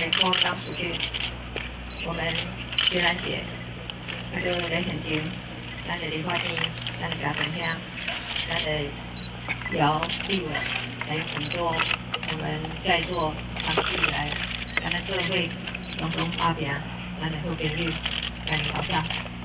内科当属地，我们徐兰姐，那就在现场，咱就伫法院，咱就甲分享，咱的姚立委，还有很多我们在座长期以来，咱的社会共同打拼，咱的好朋友，咱的保障。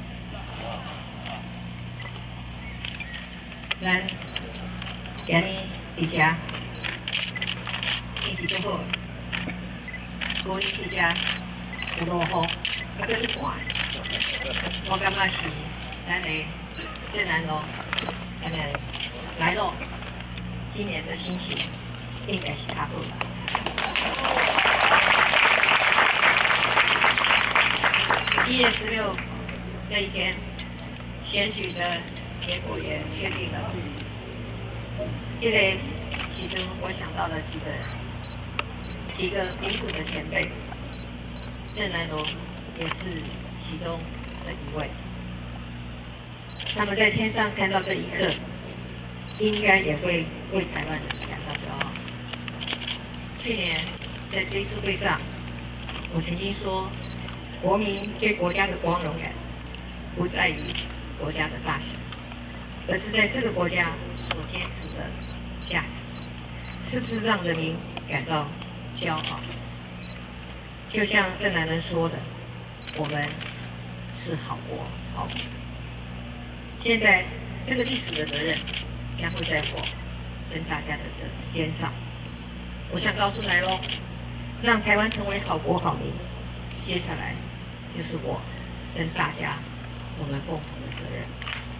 咱今日伫遮，天气足好，过日伫遮有落雨，还阁去寒。我感觉是咱的正南路，咱的来路，今年的心情应该是较好吧。1月16那一天，选举的结果也确定了。这个其中我想到了几个民主的前辈，郑南榕也是其中的一位。他们在天上看到这一刻，应该也会为台湾人感到骄傲。去年在追思会上，我曾经说，国民对国家的光荣感，不在于国家的大小，而是在这个国家所坚持的价值，是不是让人民感到骄傲？就像郑南榕说的，我们是好国好民。现在这个历史的责任将会在我跟大家的肩上。我想告诉来咯，让台湾成为好国好民，接下来就是我跟大家我们共同的责任。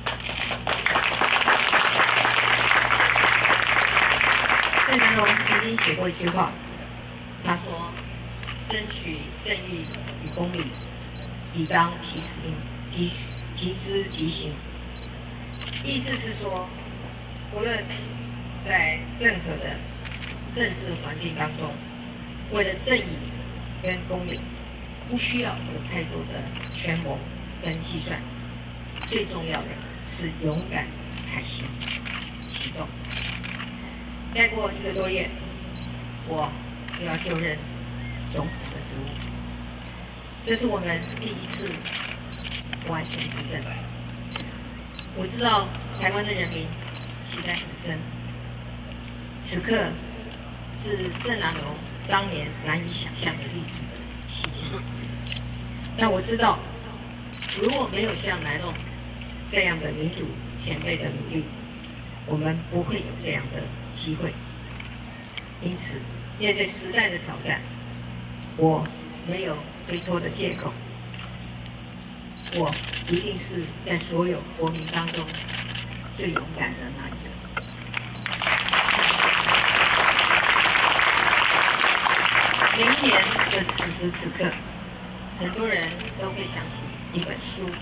郑南榕曾经写过一句话，他说：“争取正义与公理，理当及时即之即行。”意思是说，无论在任何的政治环境当中，为了正义跟公理，不需要有太多的权谋跟计算，最重要的是勇敢采行动。再过1个多月，我就要就任总统的职务，这是我们第一次完全执政。我知道台湾的人民期待很深，此刻是郑南榕当年难以想象的历史的契机。但我知道，如果没有像南榕这样的民主前辈的努力，我们不会有这样的机会。因此，面对时代的挑战，我没有推脱的借口。我一定是在所有国民当中最勇敢的那一个。每一年的此时此刻，很多人都会想起一本书，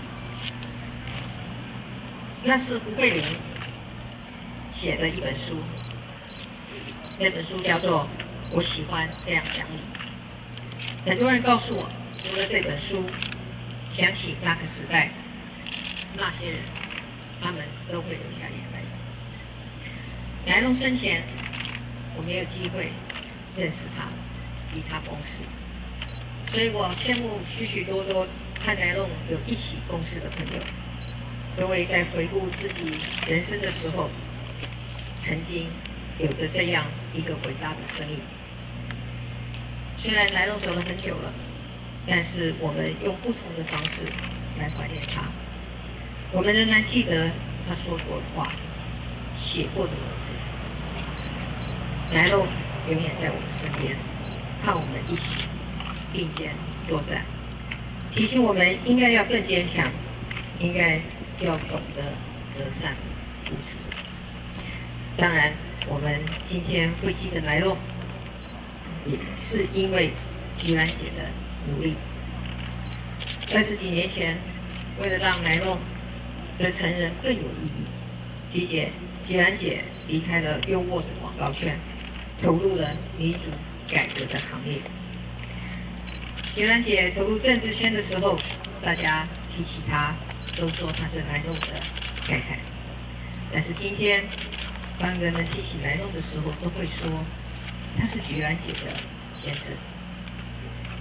那是胡慧玲写的一本书。那本书叫做《我喜欢这样想你》。很多人告诉我，读了这本书，想起那个时代，那些人，他们都会流下眼泪。南榕生前，我没有机会认识他，与他共事，所以我羡慕许许多多和南榕有一起共事的朋友。各位在回顾自己人生的时候，曾经有着这样一个伟大的生命。虽然南榕走了很久了，但是我们用不同的方式来怀念他。我们仍然记得他说过的话，写过的文字。南榕永远在我们身边，和我们一起并肩作战，提醒我们应该要更坚强，应该要懂得择善固执。当然，我们今天会记得南榕，也是因为菊兰姐的努力。20几年前，为了让南榕的成人更有意义，菊兰姐离开了优渥的广告圈，投入了民主改革的行列。菊兰姐投入政治圈的时候，大家提起她，都说她是南榕的太太。但是今天，当人们提起南榕的时候，都会说他是菊兰姐的先生。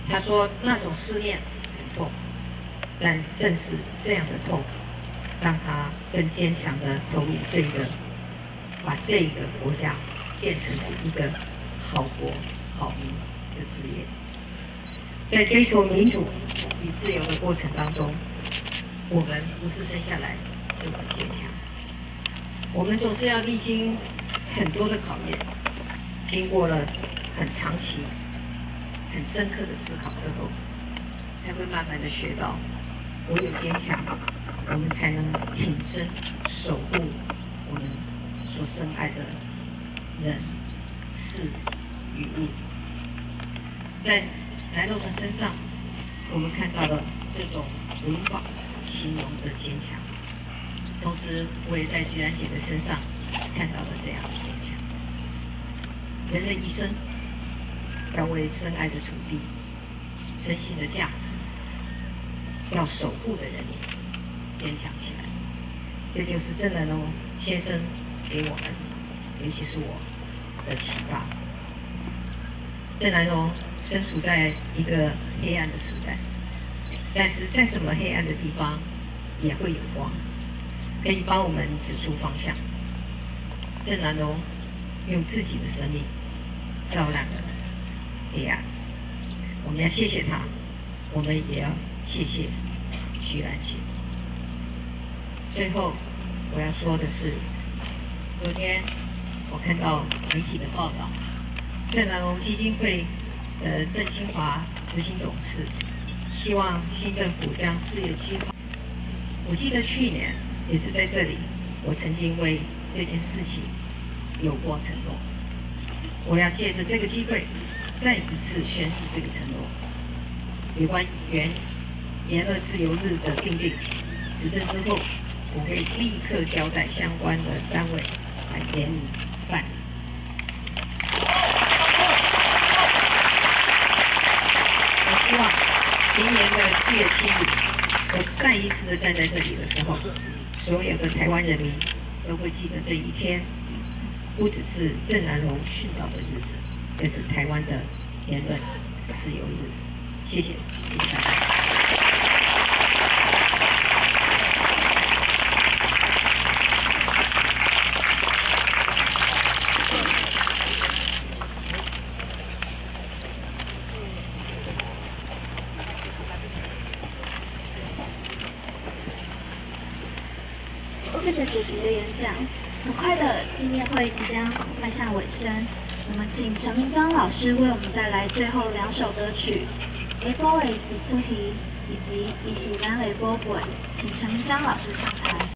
他说那种思念很痛，但正是这样的痛，让他更坚强的投入把这个国家变成是一个好国好民的事业。在追求民主与自由的过程当中，我们不是生下来就很坚强，我们总是要历经很多的考验，经过了很长期、很深刻的思考之后，才会慢慢的学到，唯有坚强，我们才能挺身守护我们所深爱的人、事与物。在南榕的身上，我们看到了这种无法形容的坚强，同时我也在居然姐的身上看到了这样的坚强。人的一生要为深爱的土地、真心的价值、要守护的人民坚强起来。这就是郑南榕先生给我们，尤其是我的启发。郑南榕身处在一个黑暗的时代，但是再怎么黑暗的地方，也会有光，可以帮我们指出方向。郑南榕用自己的生命照亮了黑暗，我们要谢谢他，我们也要谢谢居然姐。最后我要说的是，昨天我看到媒体的报道，郑南榕基金会的郑清华执行董事希望新政府将事业计划。我记得去年也是在这里，我曾经为这件事情有过承诺。我要借着这个机会，再一次宣示这个承诺。有关言论自由日的订定，执政之后，我会立刻交代相关的单位来严以办理。我希望明年的4月7日，我再一次的站在这里的时候，所有的台湾人民都会记得这一天，不只是郑南榕殉道的日子，更是台湾的言论自由日。谢谢大家。 谢谢主席的演讲。很快的，纪念会即将迈向尾声，我们请陈明章老师为我们带来最后2首歌曲《雷波的一出戏》以及《伊是咱雷波会》，请陈明章老师上台。